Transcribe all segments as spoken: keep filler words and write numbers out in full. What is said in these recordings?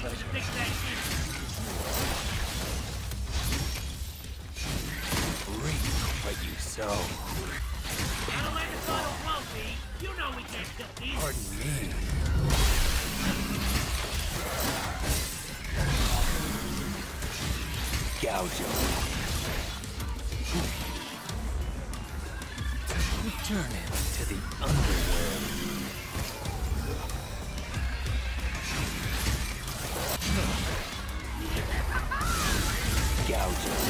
pleasure. Reap what you sow. That'll let us all won't be. You know we can't defeat. Pardon me. Gouge him. Return him to the underworld. Gouge him.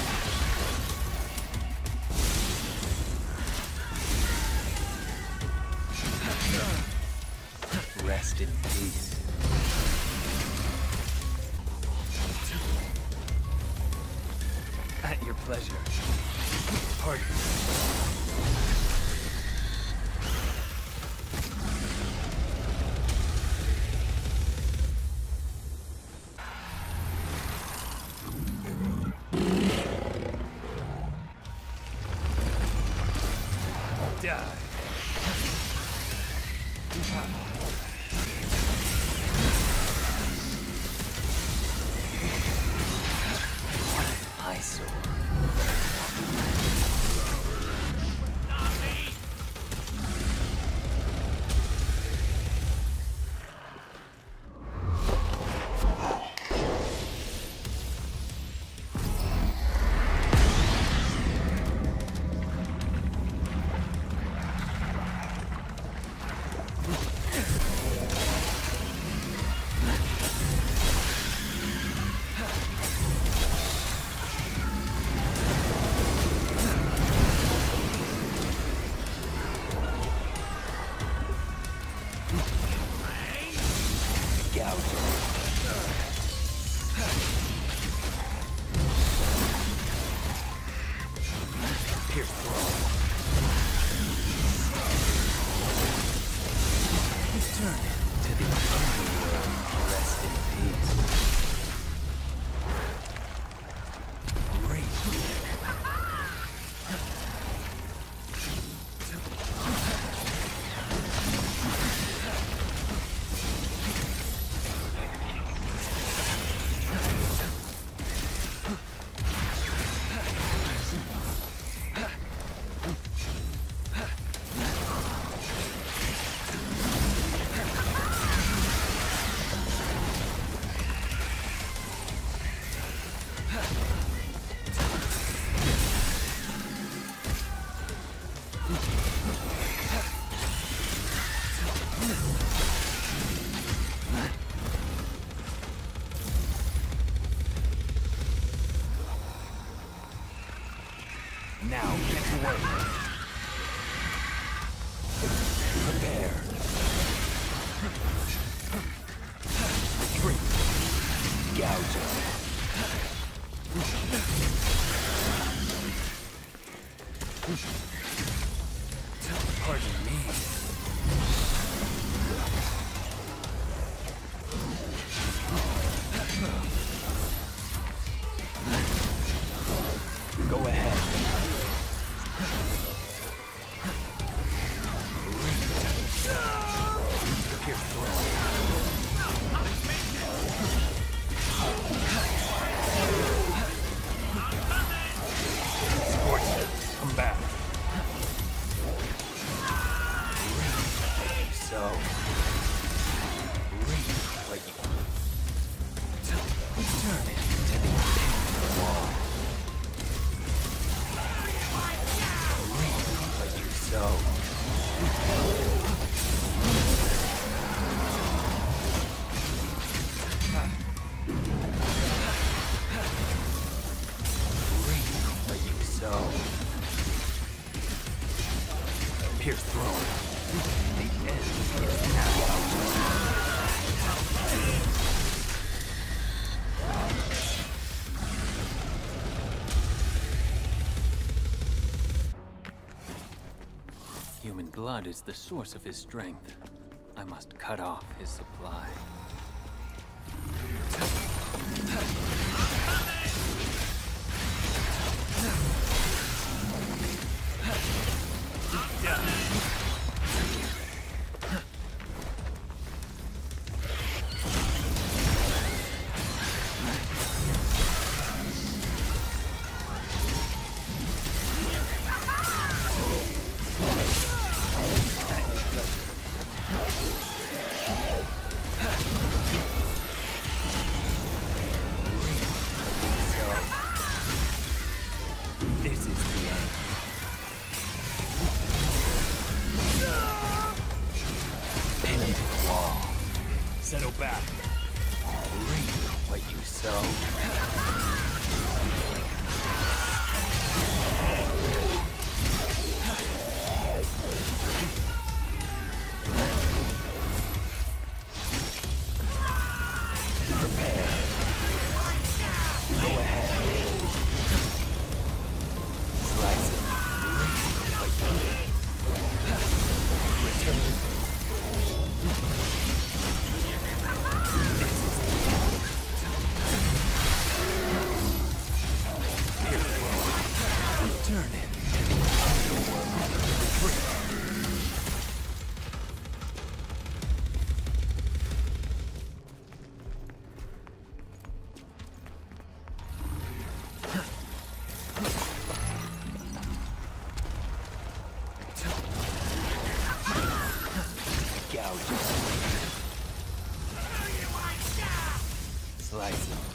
Rest in peace. At your pleasure. Pardon. Die. Eyesore. Now, get away. Prepare. Retreat. Gouge him. Pardon me. Go ahead. Pierce through. Scorch, come back. So, reap what you turn it to the wall. Reap what you sow. Reap what you sow. Pierce through. The end is now. Human blood is the source of his strength. I must cut off his supply. Reap what you sow. Slice it.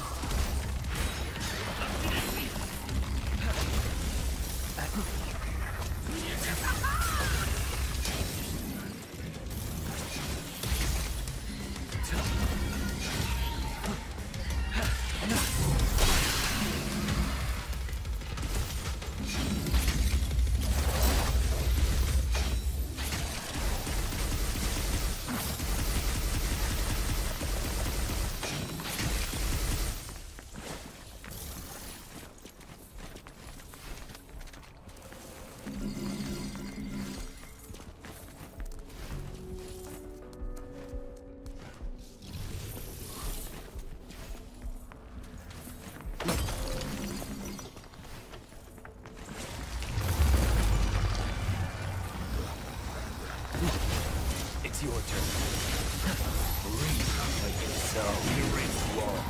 It's your turn. Reap what you sow. Erase wall.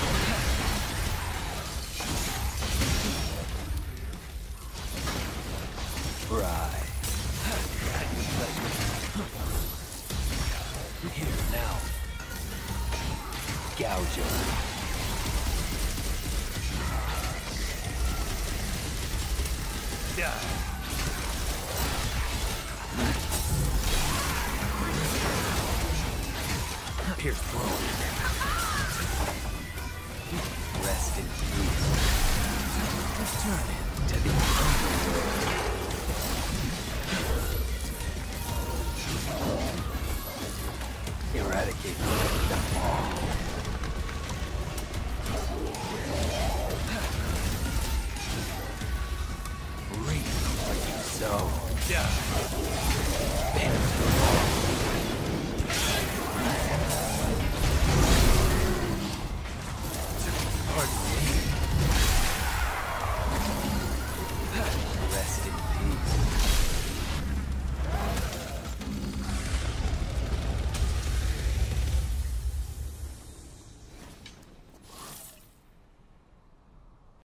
Fry. Here now. Gouge him. Die. Pierce through. Rest in peace. Return it to the underworld. Eradicate them all. Reap what you sow. Die. Pardon me. Rest in peace.